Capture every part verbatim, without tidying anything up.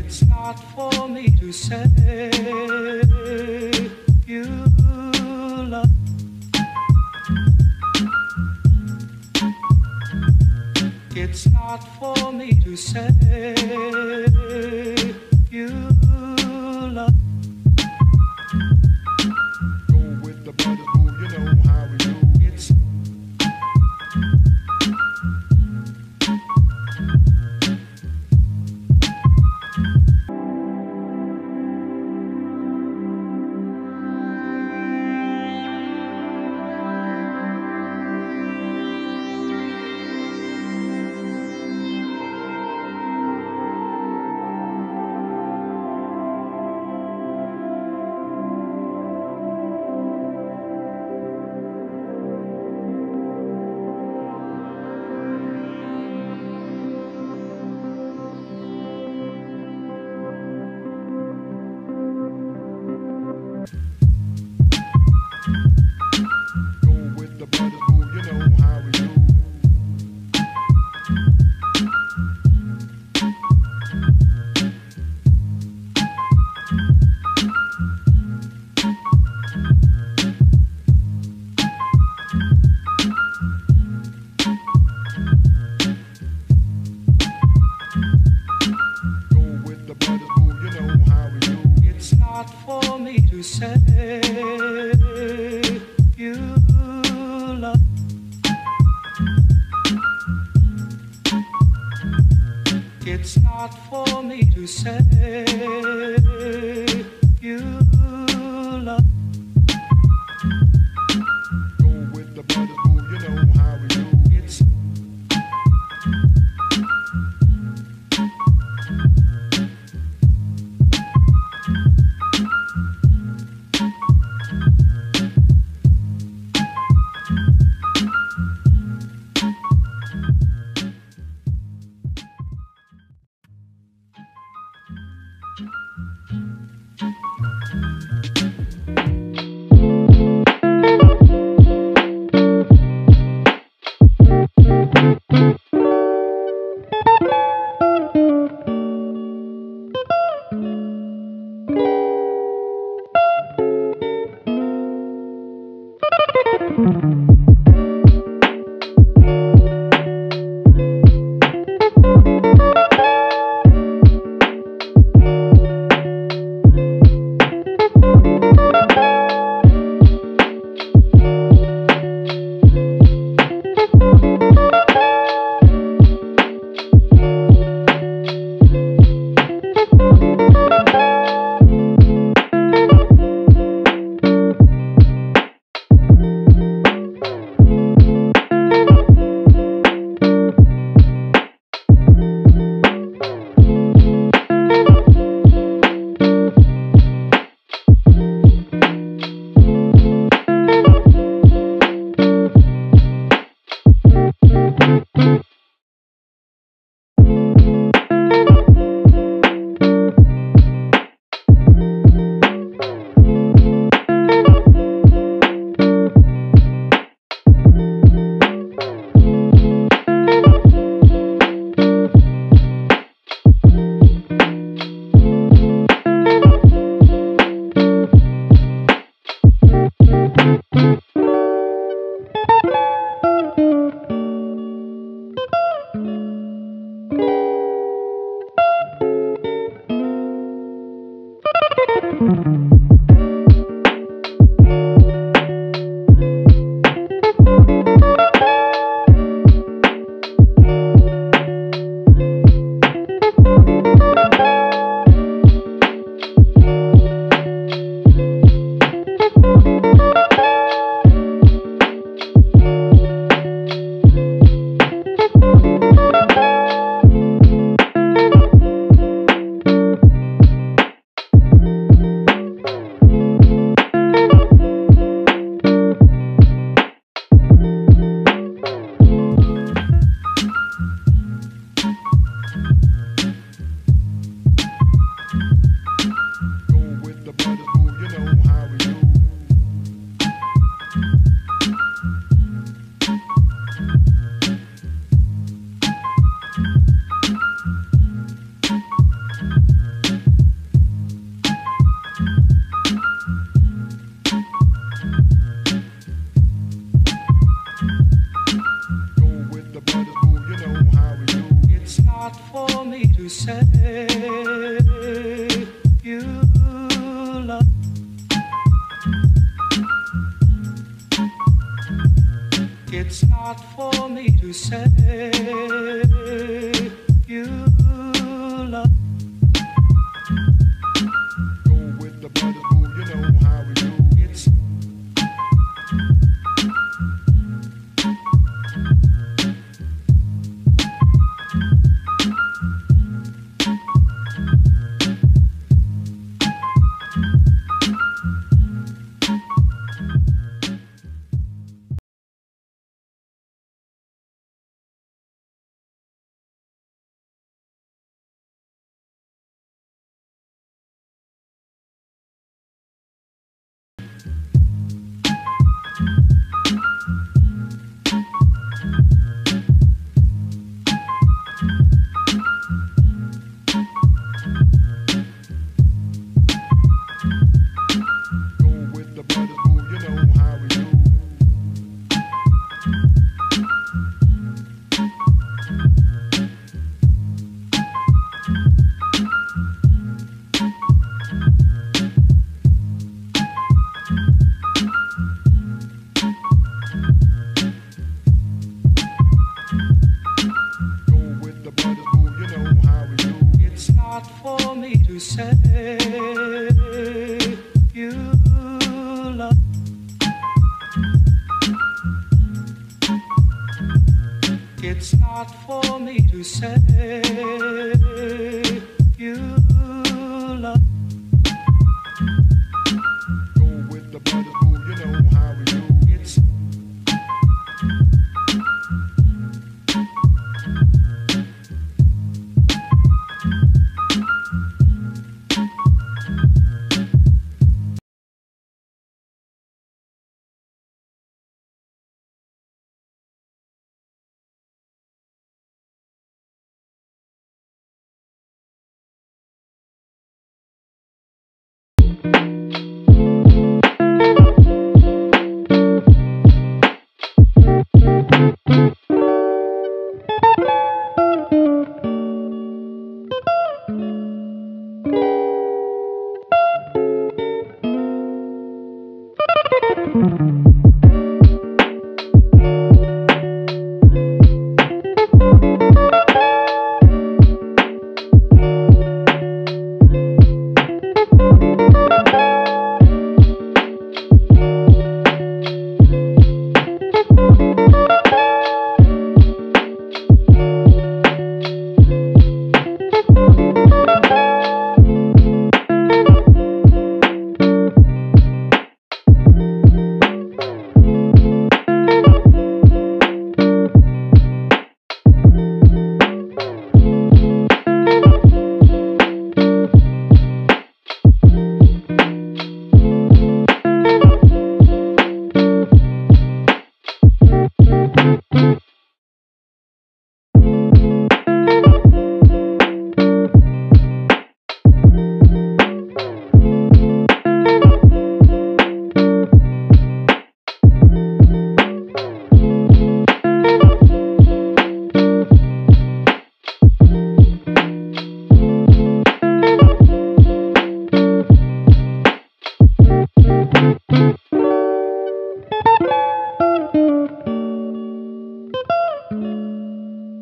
It's not for me to say you love. It's not for me to say you love. Go with the brothers, boo, you know how we do. It's Go with the brothers, boo, you know how we do. Go with the brothers, boo, you know how we do. It's not for me to say you love. It's not for me to say you love. Go with the brothers, boo, you know how we do. It's you love. It's not for me to say you love. Go with the brothers, boo, you know how we do. It's Go with the brothers, boo, you know how we do. Go with the brothers, boo, you know how we do. It's not for me to say you love. It's not for me to say you love. Go with the brothers, boo, you know how we do. It's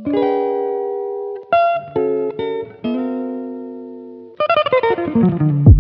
Thank you.